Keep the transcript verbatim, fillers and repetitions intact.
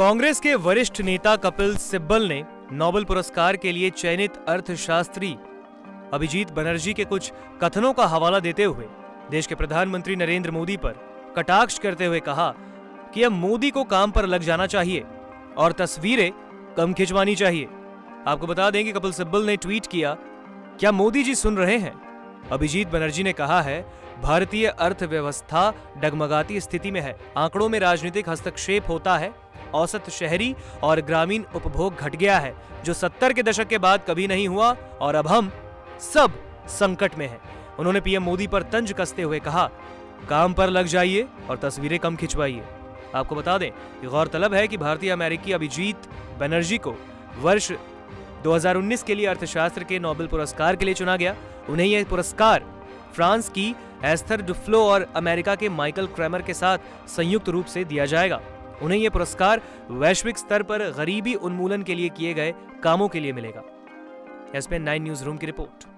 कांग्रेस के वरिष्ठ नेता कपिल सिब्बल ने नोबेल पुरस्कार के लिए चयनित अर्थशास्त्री अभिजीत बनर्जी के कुछ कथनों का हवाला देते हुए देश के प्रधानमंत्री नरेंद्र मोदी पर कटाक्ष करते हुए कहा कि अब मोदी को काम पर लग जाना चाहिए और तस्वीरें कम खिंचवानी चाहिए। आपको बता दें कि कपिल सिब्बल ने ट्वीट किया, क्या मोदी जी सुन रहे हैं? अभिजीत बनर्जी ने कहा है, भारतीय अर्थव्यवस्था डगमगाती स्थिति में है। आंकड़ों में राजनीतिक हस्तक्षेप होता है। औसत शहरी और ग्रामीण उपभोग घट गया है, जो सत्तर के दशक के बाद कभी नहीं हुआ, और अब हम सब संकट में हैं। उन्होंने पीएम मोदी पर तंज कसते हुए कहा, काम पर लग जाइए और तस्वीरें कम खिंचवाइए। आपको बता दें कि गौरतलब है कि भारतीय अमेरिकी अभिजीत बनर्जी को वर्ष दो हज़ार उन्नीस के लिए अर्थशास्त्र के नोबेल पुरस्कार के लिए चुना गया। उन्हें यह पुरस्कार फ्रांस की एस्थर डुफ्लो और अमेरिका के माइकल क्रेमर के साथ संयुक्त रूप से दिया जाएगा। उन्हें यह पुरस्कार वैश्विक स्तर पर गरीबी उन्मूलन के लिए किए गए कामों के लिए मिलेगा। एसपीएन नाइन न्यूज रूम की रिपोर्ट।